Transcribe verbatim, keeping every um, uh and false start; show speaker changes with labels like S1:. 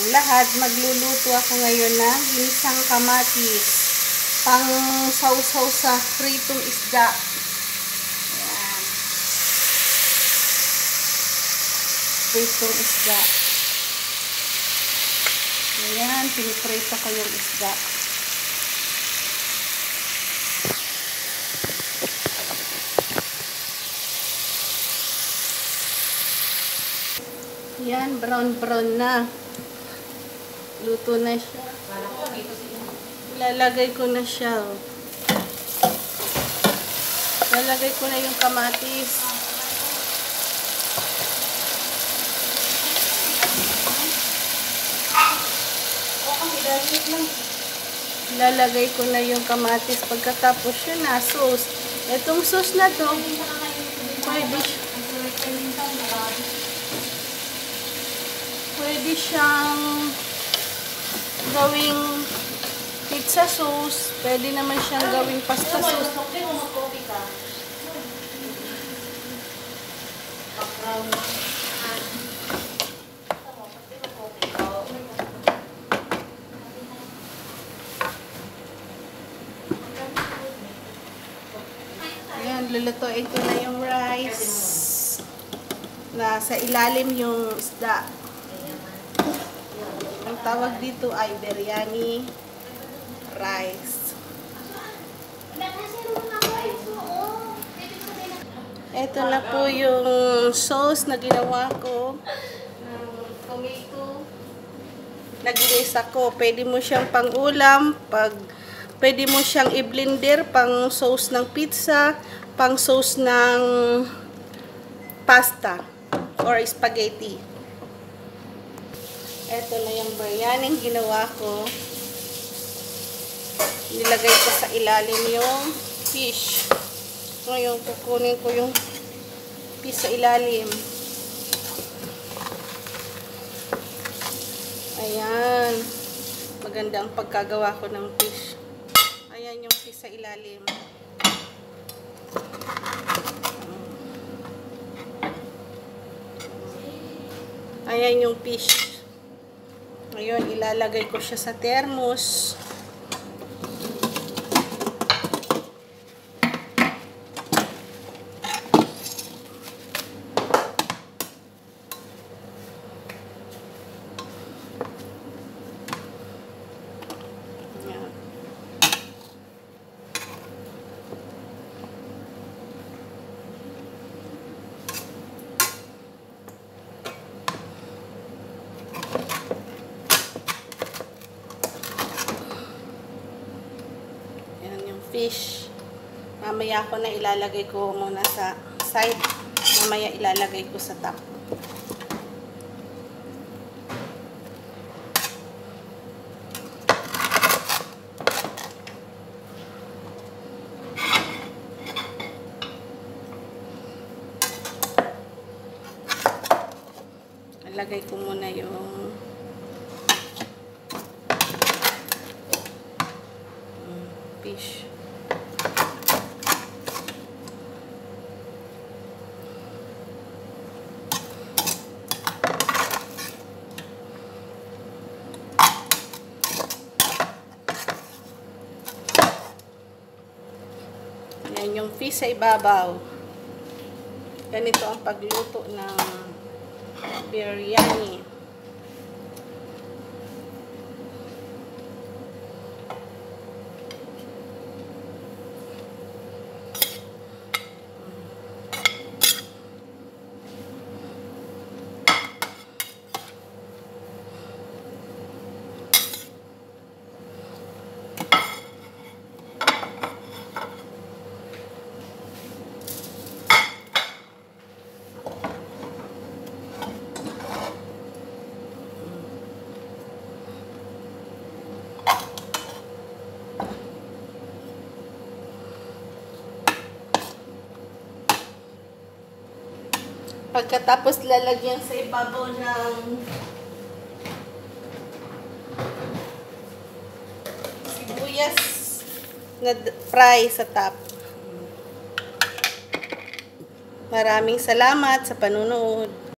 S1: lahat, magluluto ako ngayon ng ginisang kamatis. Pang sausaw sa pritong isda. Ayan. Pritong isda. Ayan, piniprito ko yung isda. Yan, brown-brown na. Luto na siya. Lalagay ko na siya. Lalagay ko na yung kamatis. Lalagay ko na yung kamatis. Pagkatapos yun na, sauce. Itong sauce na to, pwede siya. Pwede siyang gawing pizza sauce. Pwede naman siyang gawing pasta sauce. Ayan, lulutuin ko na yung rice. Nasa ilalim yung isda. Ang tawag dito ay biryani rice. Ito na po yung sauce na ginawa ko ng tomato. Naginis ako. Pwede mo siyang pang-ulam, pag pwede mo siyang i-blender pang sauce ng pizza, pang sauce ng pasta or spaghetti. Ito na yung biryani ginawa ko. Nilagay ko sa ilalim yung fish. Ngayon, kukunin ko yung fish sa ilalim. Ayan. Maganda ang pagkagawa ko ng fish. Ayan yung fish sa ilalim. Ayan yung fish. Ngayon, ilalagay ko siya sa thermos. Ayan. Fish. Mamaya ko na ilalagay ko muna sa side. Mamaya ilalagay ko sa top. Ilalagay ko muna yung fish. Yan yung fish sa ibabaw. Ganito ang pagluto ng biryani. Pagkatapos lalagyan sa ibabaw ng sibuyas na fry sa top. Maraming salamat sa panunood.